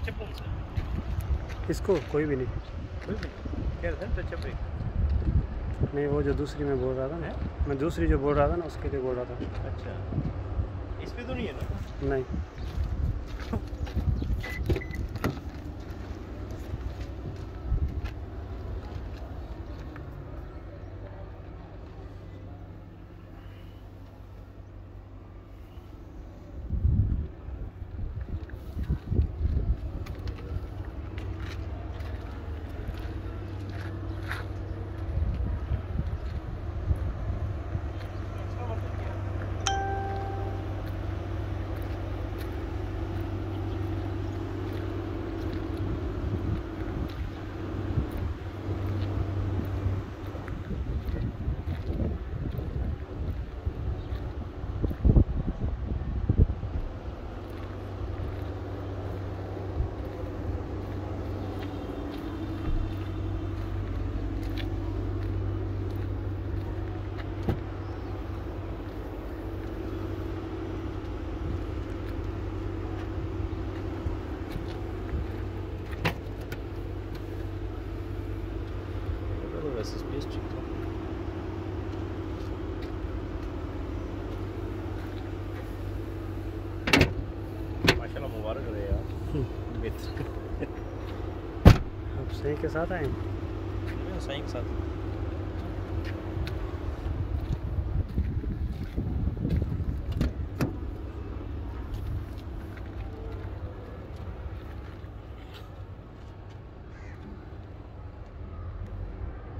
कौन सा? इसको कोई भी नहीं। कोई भी कह रहे थे टच अप ब्रेक। नहीं, वो जो दूसरी मैं बोल रहा था ना, मैं दूसरी जो बोल रहा था ना उसके लिए बोल रहा था। अच्छा, इस पे तो नहीं है ना? नहीं। वैसे स्पेस ठीक था। माशाल्लाह मुबारक रहे यार। अब सही के साथ आए। सही के साथ